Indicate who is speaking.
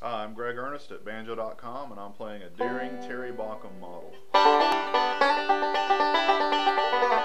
Speaker 1: Hi, I'm Greg Earnest at Banjo.com, and I'm playing a Deering Terry Baucom model.